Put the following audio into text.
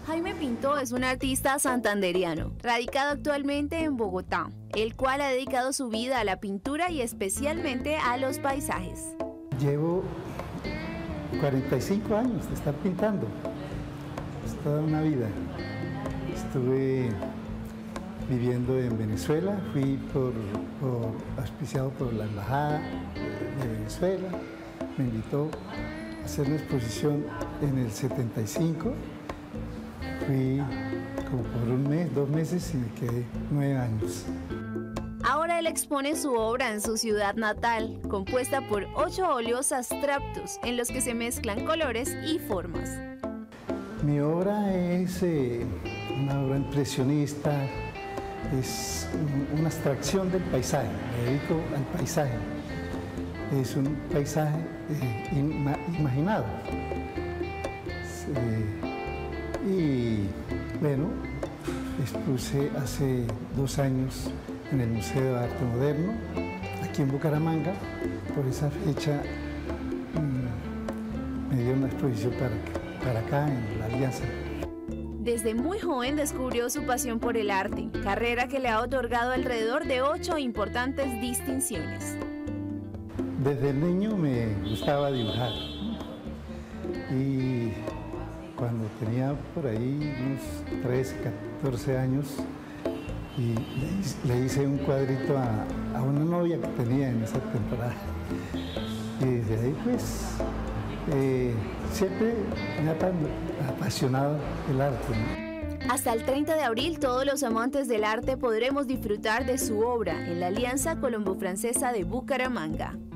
Jaime Pinto es un artista santandereano, radicado actualmente en Bogotá, el cual ha dedicado su vida a la pintura y especialmente a los paisajes. Llevo 45 años de estar pintando, es toda una vida. Estuve viviendo en Venezuela, fui auspiciado por la Embajada de Venezuela, me invitó a hacer una exposición en el 75. Fui como por un mes, 2 meses y me quedé 9 años. Ahora él expone su obra en su ciudad natal, compuesta por 8 óleos abstractos en los que se mezclan colores y formas. Mi obra es una obra impresionista, es una abstracción del paisaje, me dedico al paisaje. Es un paisaje imaginado. Y bueno, expuse hace 2 años en el Museo de Arte Moderno, aquí en Bucaramanga. Por esa fecha me dieron una exposición para acá, en la Alianza. Desde muy joven descubrió su pasión por el arte, carrera que le ha otorgado alrededor de 8 importantes distinciones. Desde niño me gustaba dibujar y cuando tenía por ahí unos 13, 14 años y le hice un cuadrito a una novia que tenía en esa temporada. Y desde ahí pues siempre me ha apasionado el arte, ¿no? Hasta el 30 de abril todos los amantes del arte podremos disfrutar de su obra en la Alianza Colombo-Francesa de Bucaramanga.